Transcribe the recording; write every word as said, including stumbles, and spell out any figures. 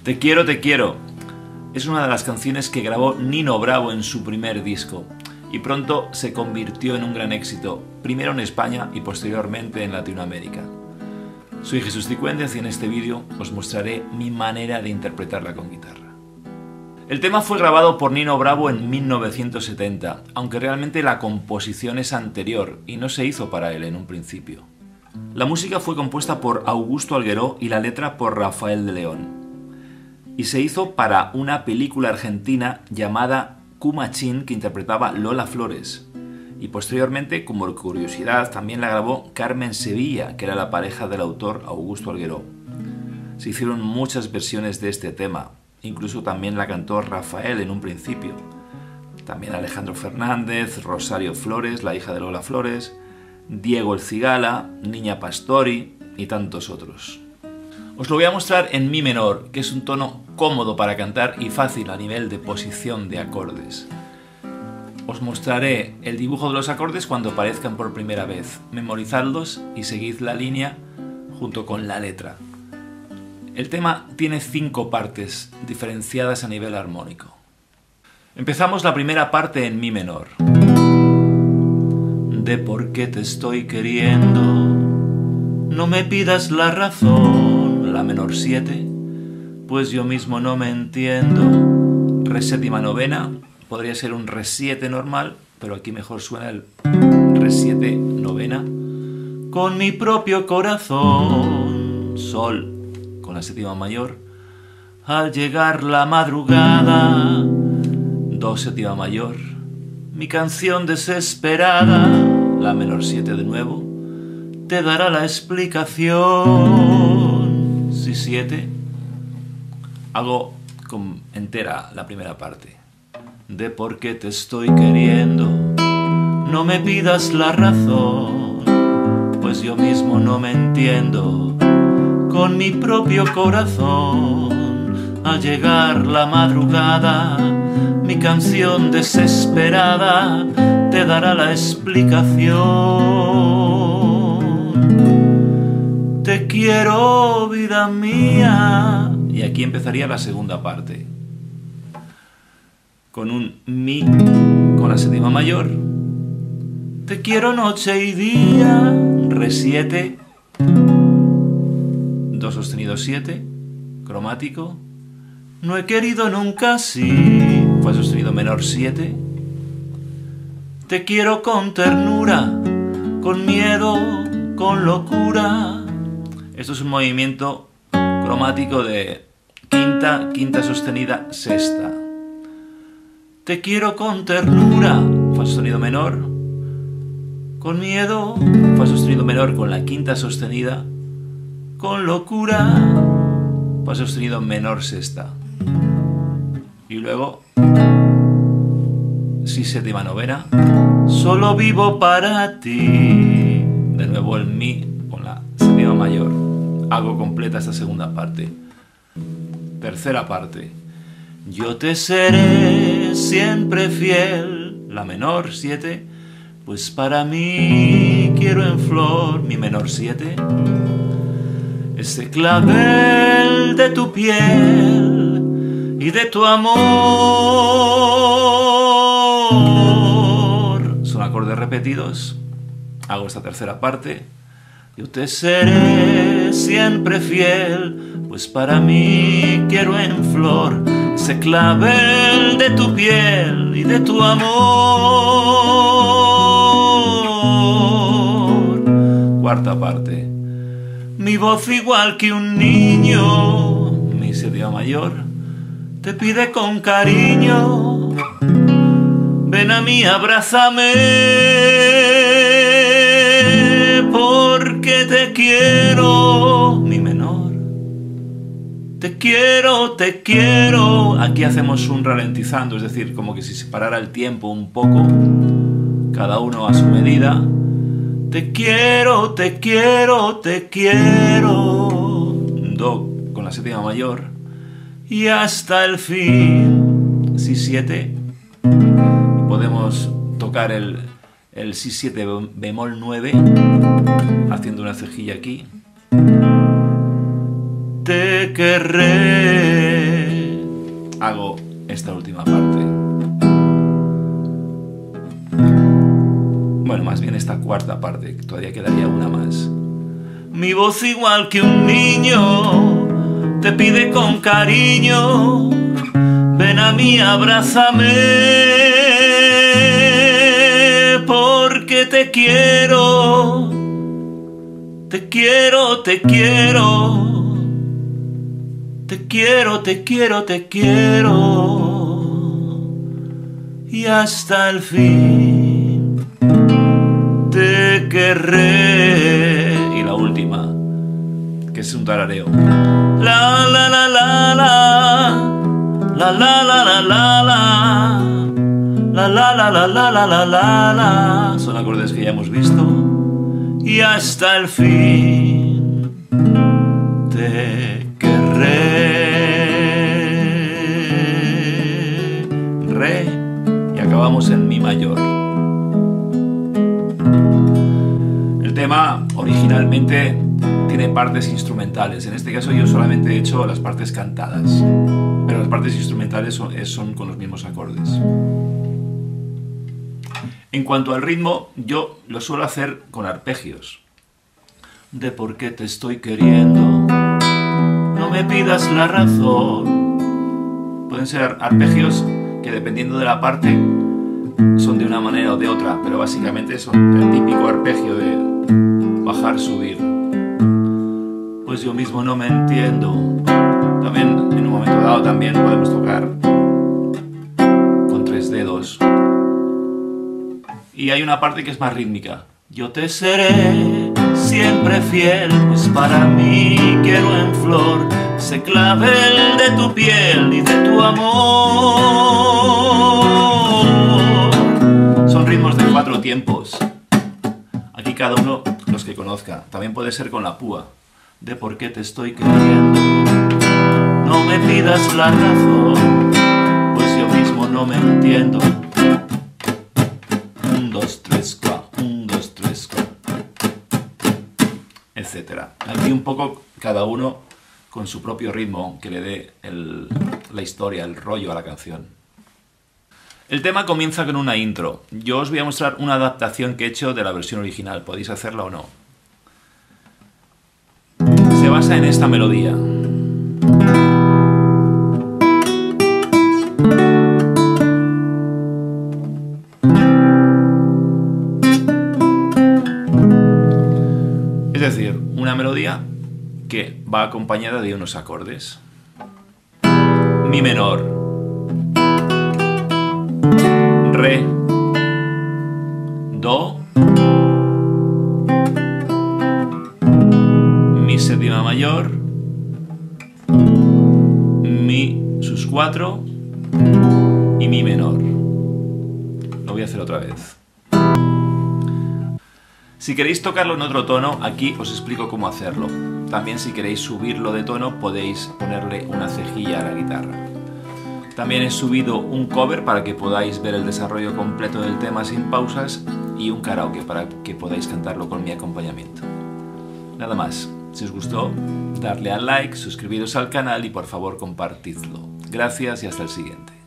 Te quiero, te quiero. Es una de las canciones que grabó Nino Bravo en su primer disco y pronto se convirtió en un gran éxito, primero en España y posteriormente en Latinoamérica. Soy Jesús Cicuéndez y en este vídeo os mostraré mi manera de interpretarla con guitarra. El tema fue grabado por Nino Bravo en mil novecientos setenta, aunque realmente la composición es anterior y no se hizo para él en un principio. La música fue compuesta por Augusto Algueró y la letra por Rafael de León. Y se hizo para una película argentina llamada Cu Machín que interpretaba Lola Flores. Y posteriormente, como curiosidad, también la grabó Carmen Sevilla, que era la pareja del autor Augusto Algueró. Se hicieron muchas versiones de este tema, incluso también la cantó Rafael en un principio. También Alejandro Fernández, Rosario Flores, la hija de Lola Flores, Diego El Cigala, Niña Pastori y tantos otros. Os lo voy a mostrar en mi menor, que es un tono cómodo para cantar y fácil a nivel de posición de acordes. Os mostraré el dibujo de los acordes cuando aparezcan por primera vez. Memorizadlos y seguid la línea junto con la letra. El tema tiene cinco partes diferenciadas a nivel armónico. Empezamos la primera parte en mi menor. De por qué te estoy queriendo, no me pidas la razón. La menor siete, pues yo mismo no me entiendo. Re séptima novena, podría ser un re siete normal, pero aquí mejor suena el re siete novena. Con mi propio corazón, sol con la séptima mayor. Al llegar la madrugada, do séptima mayor. Mi canción desesperada, la menor siete de nuevo, te dará la explicación. Si siete, hago con entera la primera parte. De por qué te estoy queriendo, no me pidas la razón, pues yo mismo no me entiendo. Con mi propio corazón, al llegar la madrugada, mi canción desesperada te dará la explicación. Te quiero, vida mía. Y aquí empezaría la segunda parte. Con un mi con la séptima mayor. Te quiero noche y día. Re siete. Do sostenido siete. Cromático. No he querido nunca así. Fa sostenido menor siete. Te quiero con ternura, con miedo, con locura. Esto es un movimiento cromático de quinta, quinta sostenida, sexta. Te quiero con ternura, fa sostenido menor, con miedo, fa sostenido menor con la quinta sostenida, con locura, fa sostenido menor sexta. Y luego, si séptima novena, solo vivo para ti. De nuevo el mi con la séptima mayor. Hago completa esta segunda parte. Tercera parte. Yo te seré siempre fiel. La menor siete. Pues para mí quiero en flor. Mi menor siete. Ese clavel de tu piel y de tu amor. Son acordes repetidos. Hago esta tercera parte. Yo te seré siempre fiel, pues para mí quiero en flor ese clavel de tu piel y de tu amor. Cuarta parte. Mi voz igual que un niño, mi séptima mayor, te pide con cariño, ven a mí, abrázame. Porque te quiero, mi menor. Te quiero, te quiero. Aquí hacemos un ralentizando, es decir, como que si se parara el tiempo un poco, cada uno a su medida. Te quiero, te quiero, te quiero. Do con la séptima mayor. Y hasta el fin. Si siete. Podemos tocar el... el si siete bemol nueve, haciendo una cejilla aquí. Te querré. hago esta última parte. Bueno, más bien esta cuarta parte, todavía quedaría una más. Mi voz igual que un niño te pide con cariño, ven a mí, abrázame, porque te quiero, te quiero, te quiero, te quiero, te quiero, te quiero, y hasta el fin te querré. Y la última, que es un tarareo. La la la la la, la la la la la la, la la la la la la la la la. Son acordes que ya hemos visto. Y hasta el fin te querré. Re, y acabamos en mi mayor. El tema originalmente tiene partes instrumentales. En este caso yo solamente he hecho las partes cantadas, pero las partes instrumentales son, son con los mismos acordes. En cuanto al ritmo, yo lo suelo hacer con arpegios. De por qué te estoy queriendo, no me pidas la razón. Pueden ser arpegios que, dependiendo de la parte, son de una manera o de otra, pero básicamente son el típico arpegio de bajar, subir. Pues yo mismo no me entiendo. También, en un momento dado, también podemos tocar con tres dedos. Y hay una parte que es más rítmica. Yo te seré siempre fiel, pues para mí quiero en flor ese clavel de tu piel y de tu amor. Son ritmos de cuatro tiempos. Aquí cada uno los que conozca. También puede ser con la púa. De por qué te estoy queriendo, no me pidas la razón, pues yo mismo no me entiendo. Un, dos, tres, cuatro, un, dos, tres, cuatro, etcétera. Aquí un poco cada uno con su propio ritmo que le dé el, la historia, el rollo a la canción. El tema comienza con una intro. Yo os voy a mostrar una adaptación que he hecho de la versión original. Podéis hacerla o no. Se basa en esta melodía. Es decir, una melodía que va acompañada de unos acordes. Mi menor, re, do, mi séptima mayor, mi sus cuatro y mi menor. Lo voy a hacer otra vez. Si queréis tocarlo en otro tono, aquí os explico cómo hacerlo. También, si queréis subirlo de tono, podéis ponerle una cejilla a la guitarra. También he subido un cover para que podáis ver el desarrollo completo del tema sin pausas, y un karaoke para que podáis cantarlo con mi acompañamiento. Nada más. Si os gustó, darle al like, suscribiros al canal y por favor compartidlo. Gracias y hasta el siguiente.